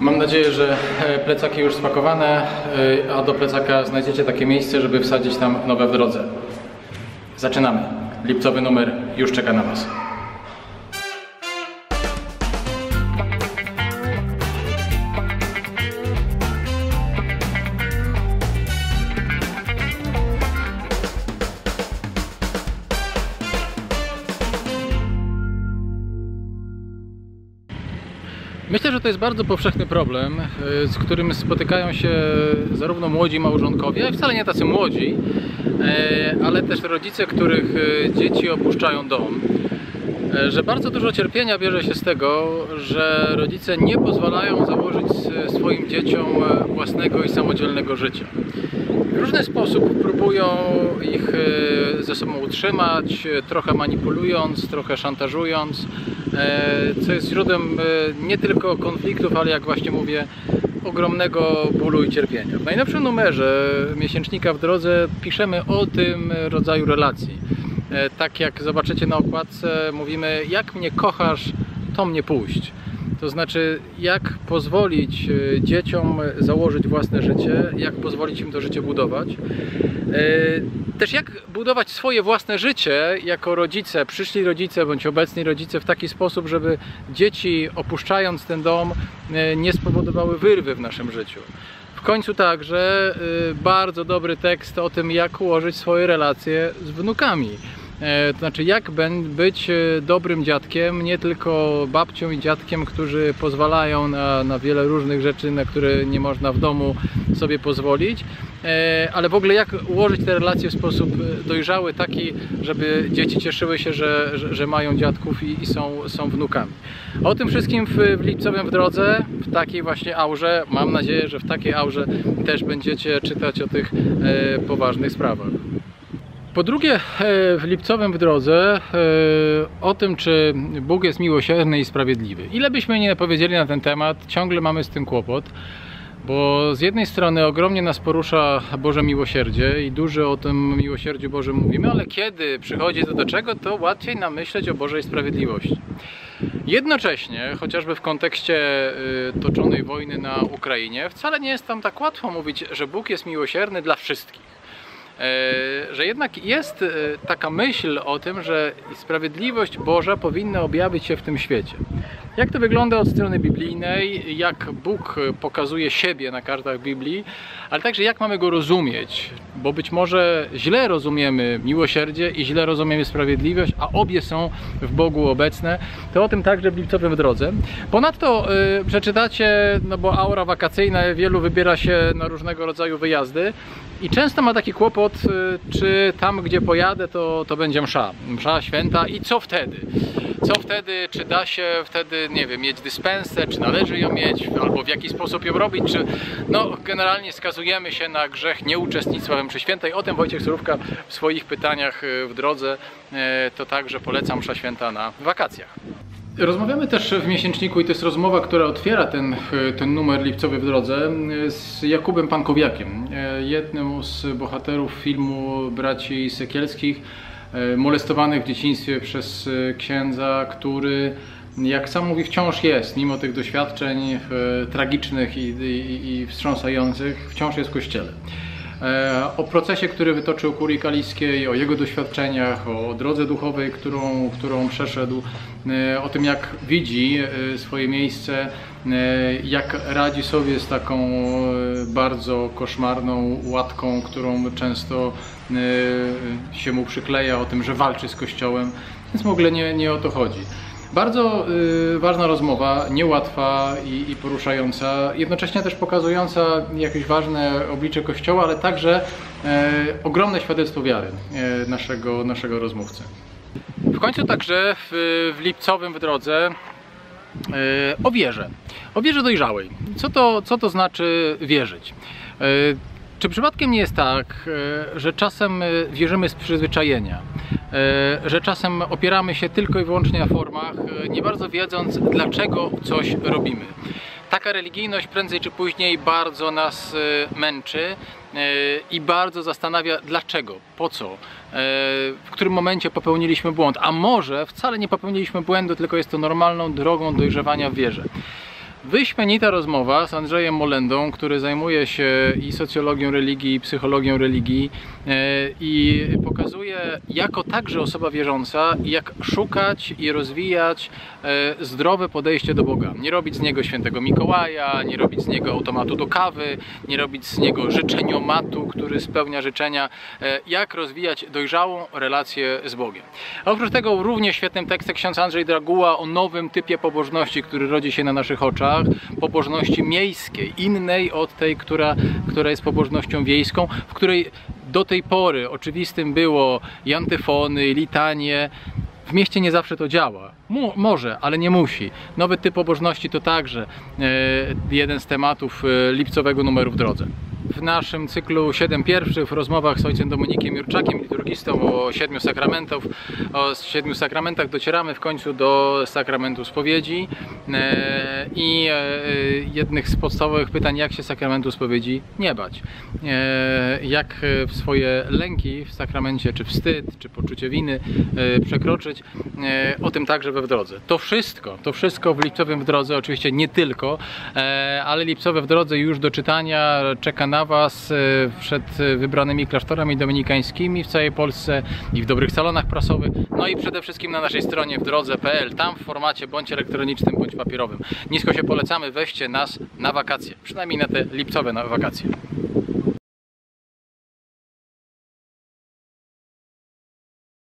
Mam nadzieję, że plecaki już spakowane, a do plecaka znajdziecie takie miejsce, żeby wsadzić tam nowe w drodze. Zaczynamy. Lipcowy numer już czeka na Was. Myślę, że to jest bardzo powszechny problem, z którym spotykają się zarówno młodzi małżonkowie, wcale nie tacy młodzi, ale też rodzice, których dzieci opuszczają dom. Że bardzo dużo cierpienia bierze się z tego, że rodzice nie pozwalają założyć swoim dzieciom własnego i samodzielnego życia. W różny sposób próbują ich ze sobą utrzymać, trochę manipulując, trochę szantażując, co jest źródłem nie tylko konfliktów, ale jak właśnie mówię, ogromnego bólu i cierpienia. W najnowszym numerze miesięcznika W Drodze piszemy o tym rodzaju relacji. Tak jak zobaczycie na okładce, mówimy: jak mnie kochasz, to mnie puść. To znaczy, jak pozwolić dzieciom założyć własne życie, jak pozwolić im to życie budować. Też jak budować swoje własne życie jako rodzice, przyszli rodzice bądź obecni rodzice w taki sposób, żeby dzieci, opuszczając ten dom, nie spowodowały wyrwy w naszym życiu. W końcu także bardzo dobry tekst o tym, jak ułożyć swoje relacje z wnukami. To znaczy, jak być dobrym dziadkiem, nie tylko babcią i dziadkiem, którzy pozwalają na wiele różnych rzeczy, na które nie można w domu sobie pozwolić, ale w ogóle jak ułożyć te relacje w sposób dojrzały, taki, żeby dzieci cieszyły się, że mają dziadków i są wnukami. O tym wszystkim w Lipcowym W Drodze, w takiej właśnie aurze. Mam nadzieję, że w takiej aurze też będziecie czytać o tych poważnych sprawach. Po drugie, w Lipcowym W Drodze o tym, czy Bóg jest miłosierny i sprawiedliwy. Ile byśmy nie powiedzieli na ten temat, ciągle mamy z tym kłopot, bo z jednej strony ogromnie nas porusza Boże miłosierdzie i dużo o tym miłosierdziu Bożym mówimy, ale kiedy przychodzi to do czego, to łatwiej nam myśleć o Bożej sprawiedliwości. Jednocześnie, chociażby w kontekście toczonej wojny na Ukrainie, wcale nie jest tam tak łatwo mówić, że Bóg jest miłosierny dla wszystkich. Że jednak jest taka myśl o tym, że sprawiedliwość Boża powinna objawić się w tym świecie. Jak to wygląda od strony biblijnej, jak Bóg pokazuje siebie na kartach Biblii, ale także jak mamy Go rozumieć, bo być może źle rozumiemy miłosierdzie i źle rozumiemy sprawiedliwość, a obie są w Bogu obecne. To o tym także w Lipcowym W Drodze. Ponadto przeczytacie, no bo aura wakacyjna, wielu wybiera się na różnego rodzaju wyjazdy i często ma taki kłopot, czy tam, gdzie pojadę, to będzie msza święta i co wtedy? Co wtedy? Czy da się wtedy, nie wiem, mieć dyspensę, czy należy ją mieć, albo w jaki sposób ją robić, czy... No, generalnie skazujemy się na grzech nieuczestnictwa we mszy świętej. O tym Wojciech Surówka w swoich pytaniach w drodze, to także polecam msza święta na wakacjach. Rozmawiamy też w miesięczniku, i to jest rozmowa, która otwiera ten numer Lipcowy W Drodze, z Jakubem Pankowiakiem, jednym z bohaterów filmu braci Sekielskich, molestowanych w dzieciństwie przez księdza, który, jak sam mówi, wciąż jest, mimo tych doświadczeń tragicznych i wstrząsających, wciąż jest w kościele. O procesie, który wytoczył Kurii Kaliskiej, o jego doświadczeniach, o drodze duchowej, którą przeszedł, o tym, jak widzi swoje miejsce, jak radzi sobie z taką bardzo koszmarną łatką, którą często się mu przykleja, o tym, że walczy z Kościołem, więc w ogóle nie o to chodzi. Bardzo ważna rozmowa, niełatwa i poruszająca, jednocześnie też pokazująca jakieś ważne oblicze Kościoła, ale także ogromne świadectwo wiary naszego rozmówcy. W końcu także w Lipcowym W Drodze o wierze dojrzałej. Co to znaczy wierzyć? Czy przypadkiem nie jest tak, że czasem wierzymy z przyzwyczajenia, że czasem opieramy się tylko i wyłącznie na formach, nie bardzo wiedząc, dlaczego coś robimy? Taka religijność prędzej czy później bardzo nas męczy i bardzo zastanawia, dlaczego, po co, w którym momencie popełniliśmy błąd, a może wcale nie popełniliśmy błędu, tylko jest to normalną drogą dojrzewania w wierze. Wyśmienita rozmowa z Andrzejem Molendą, który zajmuje się i socjologią religii, i psychologią religii i pokazuje jako także osoba wierząca, jak szukać i rozwijać zdrowe podejście do Boga. Nie robić z niego świętego Mikołaja, nie robić z niego automatu do kawy, nie robić z niego życzeniomatu, który spełnia życzenia. Jak rozwijać dojrzałą relację z Bogiem. A oprócz tego równie świetnym tekstem ksiądz Andrzej Draguła o nowym typie pobożności, który rodzi się na naszych oczach. Pobożności miejskiej, innej od tej, która jest pobożnością wiejską, w której do tej pory oczywistym było i antyfony, i litanie. W mieście nie zawsze to działa. Może, ale nie musi. Nowy typ pobożności to także jeden z tematów lipcowego numeru w drodze. W naszym cyklu 7 pierwszych w rozmowach z ojcem Dominikiem Jurczakiem, liturgistą o 7 sakramentach, docieramy w końcu do sakramentu spowiedzi i jednych z podstawowych pytań, jak się sakramentu spowiedzi nie bać. Jak swoje lęki w sakramencie, czy wstyd, czy poczucie winy przekroczyć, o tym także we w drodze. To wszystko w lipcowym w drodze, oczywiście nie tylko, ale lipcowe w drodze już do czytania czeka na Was przed wybranymi klasztorami dominikańskimi w całej Polsce i w dobrych salonach prasowych, no i przede wszystkim na naszej stronie wdrodze.pl, tam w formacie bądź elektronicznym, bądź papierowym. Nisko się polecamy, weźcie nas na wakacje, przynajmniej na te lipcowe wakacje.